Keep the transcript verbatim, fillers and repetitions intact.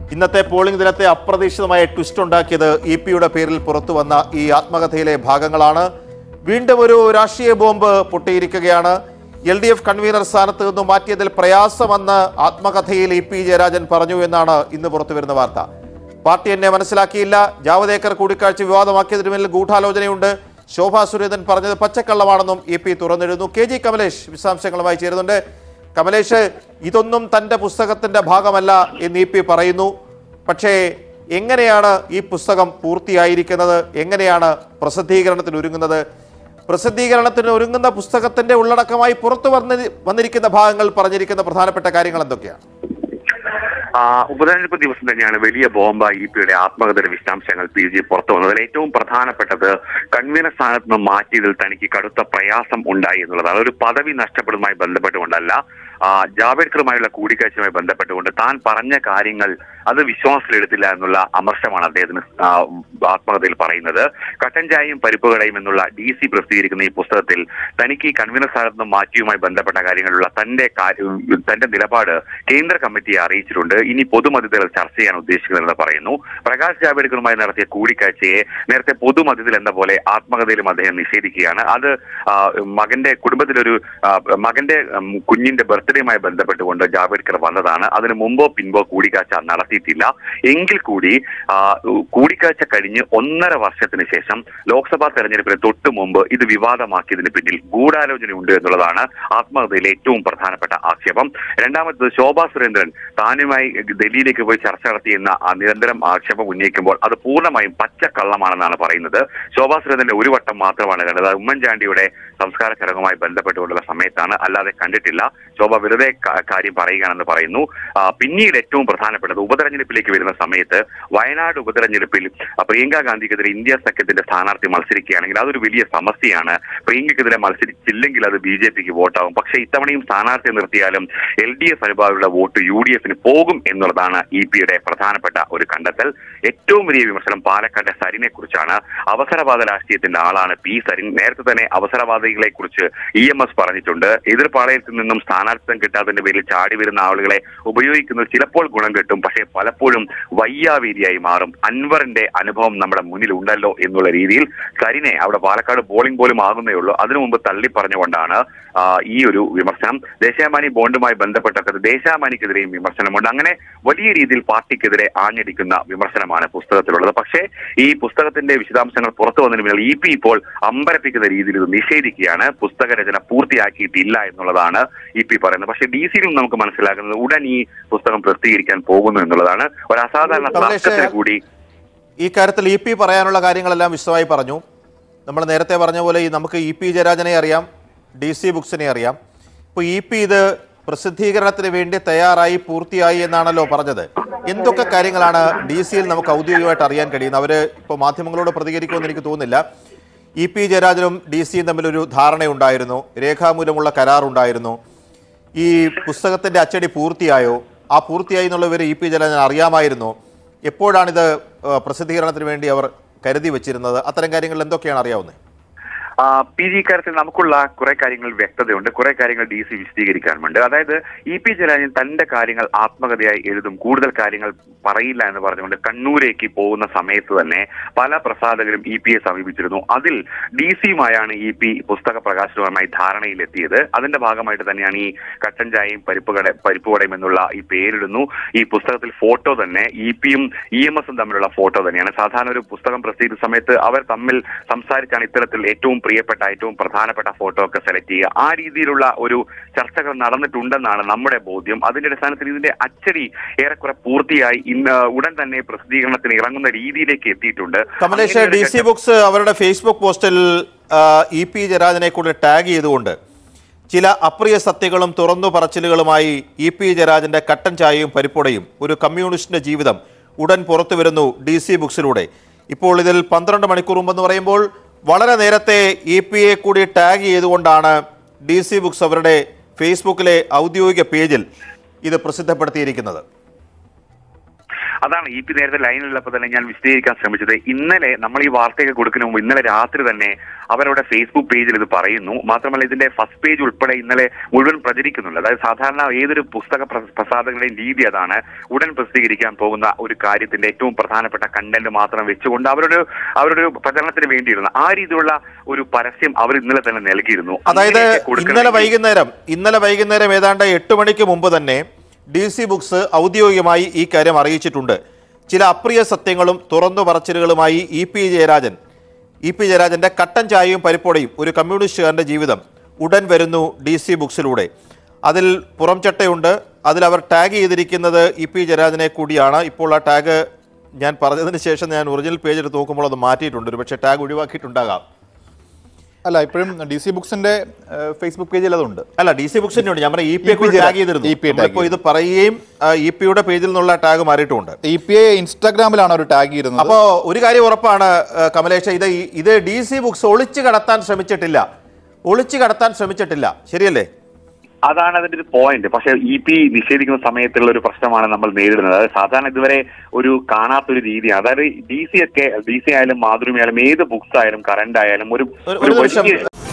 ഇന്നത്തെ പോളിംഗ് ദിനത്തെ അപ്രതീക്ഷിതമായ ട്വിസ്റ്റ് ഉണ്ടാക്കിയത് ഇ പിയുടെ പേരിൽ പുറത്തു വന്ന ഈ ആത്മകഥയിലെ ഭാഗങ്ങളാണ്. വീണ്ടും ഒരു രാഷ്ട്രീയ ബോംബ് പൊട്ടിയിരിക്കുകയാണ്. എൽ ഡി എഫ് കൺവീനർ സ്ഥാനത്ത് നിന്നും മാറ്റിയതിൽ പ്രയാസമെന്ന് ആത്മകഥയിൽ ഇ പി ജയരാജൻ പറഞ്ഞു എന്നാണ് ഇന്ന് പുറത്തുവരുന്ന വാർത്ത. പാർട്ടി എന്നെ മനസ്സിലാക്കിയില്ല, ജാവദേക്കർ കൂടിക്കാഴ്ച വിവാദമാക്കിയതിന് മേൽ ഗൂഢാലോചനയുണ്ട്, ശോഭാ സുരേന്ദ്രൻ പറഞ്ഞത് പച്ചക്കള്ളമാണെന്നും ഇ പി തുറന്നിരുന്നു. കെ ജി കമലേഷ് വിശദാംശങ്ങളുമായി ചേരുന്നുണ്ട്. കമലേഷ്, ഇതൊന്നും തൻ്റെ പുസ്തകത്തിൻ്റെ ഭാഗമല്ല എന്ന് ഇ പി പറയുന്നു. പക്ഷേ എങ്ങനെയാണ് ഈ പുസ്തകം പൂർത്തിയായിരിക്കുന്നത്? എങ്ങനെയാണ് പ്രസിദ്ധീകരണത്തിന് ഒരുങ്ങുന്നത്? പ്രസിദ്ധീകരണത്തിന് ഒരുങ്ങുന്ന പുസ്തകത്തിന്റെ ഉള്ളടക്കമായി പുറത്തു വന്ന് വന്നിരിക്കുന്ന ഭാഗങ്ങൾ പറഞ്ഞിരിക്കുന്ന പ്രധാനപ്പെട്ട കാര്യങ്ങൾ എന്തൊക്കെയാണ്? ഉപതെരഞ്ഞെടുപ്പ് ദിവസം തന്നെയാണ് വലിയ ബോംബായി ഇ പിയുടെ ആത്മകഥയുടെ വിശദാംശങ്ങൾ പി ജി പുറത്തു വന്നത്. അതിൽ ഏറ്റവും പ്രധാനപ്പെട്ടത് കൺവീനർ സ്ഥാനത്ത് നിന്ന് മാറ്റിയതിൽ തനിക്ക് കടുത്ത പ്രയാസം ഉണ്ടായി എന്നുള്ളതാണ്. ഒരു പദവി നഷ്ടപ്പെടുന്നതുമായി ബന്ധപ്പെട്ടുകൊണ്ടല്ല, ജാവേദ്കറുമായുള്ള കൂടിക്കാഴ്ചയുമായി ബന്ധപ്പെട്ടുകൊണ്ട് താൻ പറഞ്ഞ കാര്യങ്ങൾ അത് വിശ്വാസത്തിലെടുത്തില്ല എന്നുള്ള അമർഷമാണ് അദ്ദേഹത്തിന് ആത്മകഥയിൽ പറയുന്നത്. കട്ടൻ ചായയും പരിപ്പുകടയും എന്നുള്ള ഡി സി പ്രസിദ്ധീകരിക്കുന്ന ഈ പുസ്തകത്തിൽ തനിക്ക് ഈ കൺവീനർ സ്ഥാനത്ത് നിന്ന് മാറ്റിയുമായി ബന്ധപ്പെട്ട കാര്യങ്ങളിലുള്ള തന്റെ തന്റെ നിലപാട് കേന്ദ്ര കമ്മിറ്റിയെ അറിയിച്ചിട്ടുണ്ട്. ഇനി പൊതുമധ്യത്തിൽ ചർച്ച ചെയ്യാൻ ഉദ്ദേശിക്കുന്നതെന്ന് പറയുന്നു. പ്രകാശ് ജാവേദ്കറുമായി നടത്തിയ കൂടിക്കാഴ്ചയെ നേരത്തെ പൊതുമധ്യത്തിൽ എന്ന പോലെ ആത്മകഥയിലും അദ്ദേഹം നിഷേധിക്കുകയാണ്. അത് മകന്റെ കുടുംബത്തിലൊരു മകന്റെ കുഞ്ഞിന്റെ ബർത്ത്ഡേയുമായി ബന്ധപ്പെട്ടുകൊണ്ട് ജാവേദ്കർ വന്നതാണ്. അതിന് മുമ്പോ പിൻപോ കൂടിക്കാഴ്ച നടത്തിയിട്ടില്ല. എങ്കിൽ കൂടി കൂടിക്കാഴ്ച കഴിഞ്ഞ് ഒന്നര വർഷത്തിന് ശേഷം ലോക്സഭാ തെരഞ്ഞെടുപ്പിന് തൊട്ടു മുമ്പ് ഇത് വിവാദമാക്കിയതിന് പിന്നിൽ ഗൂഢാലോചനയുണ്ട് എന്നുള്ളതാണ് ആത്മകഥയിലെ ഏറ്റവും പ്രധാനപ്പെട്ട ആക്ഷേപം. രണ്ടാമത്തത്, ശോഭാ സുരേന്ദ്രൻ താനുമായി ഡൽഹിയിലേക്ക് പോയി ചർച്ച നടത്തിയെന്ന നിരന്തരം ആക്ഷേപം ഉന്നയിക്കുമ്പോൾ അത് പൂർണ്ണമായും പച്ചക്കള്ളമാണെന്നാണ് പറയുന്നത്. ശോഭാ സുരേന്ദ്രന്റെ ഒരു വട്ടം മാത്രമാണ് കണ്ടത്. ഉമ്മൻചാണ്ടിയുടെ സംസ്കാര ചടങ്ങുമായി ബന്ധപ്പെട്ടുകൊണ്ടുള്ള സമയത്താണ്, അല്ലാതെ കണ്ടിട്ടില്ല. ശോഭ വെറുതെ കാര്യം പറയുകയാണെന്ന് പറയുന്നു. പിന്നീട് ഏറ്റവും പ്രധാനപ്പെട്ടത്, ഉപതെരഞ്ഞെടുപ്പിലേക്ക് വരുന്ന സമയത്ത് വയനാട് ഉപതെരഞ്ഞെടുപ്പിൽ പ്രിയങ്ക ഗാന്ധിക്കെതിരെ ഇന്ത്യ സഖ്യത്തിന്റെ സ്ഥാനാർത്ഥി മത്സരിക്കുകയാണെങ്കിൽ അതൊരു വലിയ സമസ്യയാണ്. പ്രിയങ്കയ്ക്കെതിരെ മത്സരിച്ചില്ലെങ്കിൽ അത് ബി ജെ പിക്ക് വോട്ടാവും. പക്ഷേ ഇത്തവണയും സ്ഥാനാർത്ഥി നിർത്തിയാലും എൽ ഡി എഫ് അനുഭാവികളുടെ വോട്ട് യു ഡി എഫിന് പോകും എന്നുള്ളതാണ് ഇ പിയുടെ പ്രധാനപ്പെട്ട ഒരു കണ്ടെത്തൽ. ഏറ്റവും വലിയ വിമർശനം പാലക്കാട്ടെ സരിനെ കുറിച്ചാണ്. അവസരവാദ രാഷ്ട്രീയത്തിന്റെ ആളാണ് പി സരിൻ. നേരത്തെ തന്നെ അവസരവാദികളെ കുറിച്ച് ഇ എം എസ് പറഞ്ഞിട്ടുണ്ട്. എതിർപാളയത്തിൽ നിന്നും സ്ഥാനാർത്ഥിത്വം കിട്ടാത്തതിന്റെ പേരിൽ ചാടി വരുന്ന ആളുകളെ ഉപയോഗിക്കുന്നത് ചിലപ്പോൾ ഗുണം കിട്ടും, പക്ഷേ പലപ്പോഴും വയ്യാവേരിയായി മാറും. അൻവറിന്റെ അനുഭവം നമ്മുടെ മുന്നിൽ ഉണ്ടല്ലോ എന്നുള്ള രീതിയിൽ സരിനെ അവിടെ പാലക്കാട് പോളിംഗ് പോലും ആകുന്നേ ഉള്ളൂ അതിനു മുമ്പ് തള്ളി പറഞ്ഞുകൊണ്ടാണ് ഈ ഒരു വിമർശനം. ദേശാമാനി ബോണ്ടുമായി ബന്ധപ്പെട്ടത് ദേശാമാനിക്കെതിരെയും വിമർശനമുണ്ട്. അങ്ങനെ വലിയ രീതിയിൽ പാർട്ടിക്കെതിരെ ആഞ്ഞടിക്കുന്ന വിമർശനമാണ് പുസ്തകത്തിലുള്ളത്. പക്ഷേ ഈ പുസ്തകത്തിന്റെ വിശദാംശങ്ങൾ പുറത്തു വന്നതിന് പിന്നിൽ ഇ പി ഇപ്പോൾ അമ്പരപ്പിക്കുന്ന രീതിയിൽ ഇത് നിഷേധിക്കുകയാണ്. പുസ്തക രചന പൂർത്തിയാക്കിയിട്ടില്ല എന്നുള്ളതാണ് ഇ പി പറയുന്നത്. പക്ഷേ ഡി സിയിലും നമുക്ക് മനസ്സിലാക്കുന്നത് ഉടൻ ഈ പുസ്തകം പ്രസിദ്ധീകരിക്കാൻ പോകുന്നു എന്നുള്ളതാണ്. ഒരു അസാധാരണ തർക്കത്തിന് കൂടി ഈ കാര്യത്തിൽ ഇ പി പറയാനുള്ള കാര്യങ്ങളെല്ലാം വിശദമായി പറഞ്ഞു. നമ്മൾ നേരത്തെ പറഞ്ഞ പോലെ ഈ നമുക്ക് ഇ പി ജയരാജനെ അറിയാം, ഡി സി ബുക്സിനെ അറിയാം. ഇപ്പോൾ ഇ പി ഇത് പ്രസിദ്ധീകരണത്തിന് വേണ്ടി തയ്യാറായി പൂർത്തിയായി എന്നാണല്ലോ പറഞ്ഞത്. എന്തൊക്കെ കാര്യങ്ങളാണ് ഡി സിയിൽ നമുക്ക് ഔദ്യോഗികമായിട്ട് അറിയാൻ കഴിയുന്നത്? അവർ ഇപ്പോൾ മാധ്യമങ്ങളോട് പ്രതികരിക്കുമെന്ന് എനിക്ക് തോന്നുന്നില്ല. ഇ പി ജയരാജനും ഡി സിയും തമ്മിലൊരു ധാരണയുണ്ടായിരുന്നു, രേഖാമൂലമുള്ള കരാറുണ്ടായിരുന്നു. ഈ പുസ്തകത്തിൻ്റെ അച്ചടി പൂർത്തിയായോ? ആ പൂർത്തിയായി എന്നുള്ള വിവരം ഇ പി ജയരാജൻ അറിയാമായിരുന്നു. എപ്പോഴാണിത് പ്രസിദ്ധീകരണത്തിന് വേണ്ടി അവർ കരുതി വെച്ചിരുന്നത്? അത്തരം കാര്യങ്ങൾ എന്തൊക്കെയാണ് അറിയാവുന്നത്? പി ജി കാര്യത്തിൽ നമുക്കുള്ള കുറെ കാര്യങ്ങൾ വ്യക്തതയുണ്ട്, കുറെ കാര്യങ്ങൾ ഡി സി വിശദീകരിക്കാനുമുണ്ട്. അതായത് ഇ പി ജയരാജൻ തന്റെ കാര്യങ്ങൾ ആത്മകഥയായി എഴുതും, കൂടുതൽ കാര്യങ്ങൾ പറയില്ല എന്ന് പറഞ്ഞുകൊണ്ട് കണ്ണൂരേക്ക് പോകുന്ന സമയത്ത് തന്നെ പല പ്രസാധകരും ഇ പിയെ സമീപിച്ചിരുന്നു. അതിൽ ഡി സിയുമായാണ് ഇ പി പുസ്തക പ്രകാശനവുമായി ധാരണയിലെത്തിയത്. അതിന്റെ ഭാഗമായിട്ട് തന്നെയാണ് ഈ കട്ടൻ ചായയും പരിപ്പുകട പരിപ്പുവടയും എന്നുള്ള ഈ പേരിടുന്നു. ഈ പുസ്തകത്തിൽ ഫോട്ടോ തന്നെ ഇ പിയും ഇ എം എസും തമ്മിലുള്ള ഫോട്ടോ തന്നെയാണ്. സാധാരണ ഒരു പുസ്തകം പ്രസിദ്ധീകരിച്ച സമയത്ത് അവർ തമ്മിൽ സംസാരിച്ചാണ് ഇത്തരത്തിൽ ഏറ്റവും പ്രിയപ്പെട്ട ഏറ്റവും പ്രധാനപ്പെട്ട ഫോട്ടോ ഒക്കെ സെലക്ട് ചെയ്യുക. ആ രീതിയിലുള്ള ഒരു ചർച്ചകൾ നടന്നിട്ടുണ്ടെന്നാണ് നമ്മുടെ ബോധ്യം. അതിന്റെ അടിസ്ഥാനത്തിൽ ഇതിന്റെ അച്ചടി ഏറെക്കുറെ പൂർത്തിയായി ഇന്ന് ഉടൻ തന്നെ പ്രസിദ്ധീകരണത്തിന് ഇറങ്ങുന്ന രീതിയിലേക്ക് എത്തിയിട്ടുണ്ട്. കമലേഷ്, ഡി സി ബുക്സ് അവരുടെ ഫേസ്ബുക്ക് പോസ്റ്റിൽ ഇ പി ജയരാജനെ കൂടി ടാഗ് ചെയ്തുകൊണ്ട് ചില അപ്രിയ സത്യങ്ങളും തുറന്നു പറച്ചിലുകളുമായി ഇ പി ജയരാജന്റെ കട്ടൻ ചായയും പരിപ്പുടയും ഒരു കമ്മ്യൂണിസ്റ്റിന്റെ ജീവിതം ഉടൻ പുറത്തു വരുന്നു ഡി സി ബുക്സിലൂടെ. ഇപ്പോൾ ഇതിൽ പന്ത്രണ്ട് മണിക്കൂർ മുമ്പെന്ന് പറയുമ്പോൾ വളരെ നേരത്തെ ഇ പി എ കൂടി ടാഗ് ചെയ്തുകൊണ്ടാണ് ഡി സി ബുക്സ് അവരുടെ ഫേസ്ബുക്കിലെ ഔദ്യോഗിക പേജിൽ ഇത് പ്രസിദ്ധപ്പെടുത്തിയിരിക്കുന്നത്. അതാണ് ഇ പി നേരത്തെ ലൈനിലുള്ളപ്പോൾ തന്നെ ഞാൻ വിശദീകരിക്കാൻ ശ്രമിച്ചത്. ഇന്നലെ നമ്മൾ ഈ വാർത്തയൊക്കെ കൊടുക്കുന്ന മുമ്പ് ഇന്നലെ രാത്രി തന്നെ അവരുടെ ഫേസ്ബുക്ക് പേജിൽ ഇത് പറയുന്നു. മാത്രമല്ല ഇതിന്റെ ഫസ്റ്റ് പേജ് ഉൾപ്പെടെ ഇന്നലെ മുഴുവൻ പ്രചരിക്കുന്നുണ്ട്. അതായത് സാധാരണ ഏതൊരു പുസ്തക പ്രസാധകരുടെയും രീതി അതാണ്, ഉടൻ പ്രസിദ്ധീകരിക്കാൻ പോകുന്ന ഒരു കാര്യത്തിന്റെ ഏറ്റവും പ്രധാനപ്പെട്ട കണ്ടന്റ് മാത്രം വെച്ചുകൊണ്ട് അവരുടെ അവരുടെ പ്രചരണത്തിന് വേണ്ടിയിരുന്നു ആ രീതിയിലുള്ള ഒരു പരസ്യം അവർ ഇന്നലെ തന്നെ നൽകിയിരുന്നു. അതായത് ഇന്നലെ വൈകുന്നേരം ഇന്നലെ വൈകുന്നേരം ഏതാണ്ട് എട്ട് മണിക്ക് മുമ്പ് തന്നെ ഡി സി ബുക്സ് ഔദ്യോഗികമായി ഈ കാര്യം അറിയിച്ചിട്ടുണ്ട്. ചില അപ്രിയ സത്യങ്ങളും തുറന്നു പറച്ചിലുകളുമായി E P Jayarajan E P ജയരാജന്റെ കട്ടൻ ചായയും പരിപ്പോടയും ഒരു കമ്മ്യൂണിസ്റ്റുകാരന്റെ ജീവിതം ഉടൻ വരുന്നു ഡി സി ബുക്സിലൂടെ. അതിൽ പുറംചട്ടയുണ്ട്. അതിൽ അവർ ടാഗ് ചെയ്തിരിക്കുന്നത് ഇ പി ജയരാജനെ കൂടിയാണ്. ഇപ്പോൾ ആ ടാഗ് ഞാൻ പറഞ്ഞതിന് ശേഷം ഞാൻ ഒറിജിനൽ പേജ് എടുത്ത് നോക്കുമ്പോൾ അത് മാറ്റിയിട്ടുണ്ട്. ഒരു പക്ഷേ ടാഗ് ഒഴിവാക്കിയിട്ടുണ്ടാകാം. അല്ല, ഇപ്പോഴും ഡി സി ബുക്സിന്റെ ഫേസ്ബുക്ക് പേജിൽ അതുണ്ട്. അല്ല, ഡി സി ബുക്സിന്റെ ഉണ്ട്. ഞാൻ പറഞ്ഞ ഇ പി ടാഗ് ചെയ്തിരുന്നു. ഇപ്പോൾ ഇത് പറയുകയും ഇ പിയുടെ പേജിൽ നിന്നുള്ള ടാഗ് മാറിയിട്ടുണ്ട്. ഇ പി ഐ ഇൻസ്റ്റാഗ്രാമിലാണ് ഒരു ടാഗ് ചെയ്യുന്നത്. അപ്പോൾ ഒരു കാര്യം ഉറപ്പാണ് കമലേഷ്, ഇത് ഇത് ഡി സി ബുക്സ് ഒളിച്ചു കടത്താൻ ശ്രമിച്ചിട്ടില്ല ഒളിച്ചു കടത്താൻ ശ്രമിച്ചിട്ടില്ല ശരിയല്ലേ? അതാണ് അതിന്റെ ഒരു പോയിന്റ്. പക്ഷെ ഇ പി നിഷേധിക്കുന്ന സമയത്തുള്ള ഒരു പ്രശ്നമാണ് നമ്മൾ നേരിടുന്നത്. അതായത് സാധാരണ ഇതുവരെ ഒരു കാണാത്തൊരു രീതിയാണ്. അതായത് ഡി സി ഒക്കെ ഡി സി ആയാലും മാതൃഭൂമി ആയാലും ഏത് ബുക്സ് ആയാലും കറണ്ട് ആയാലും ഒരു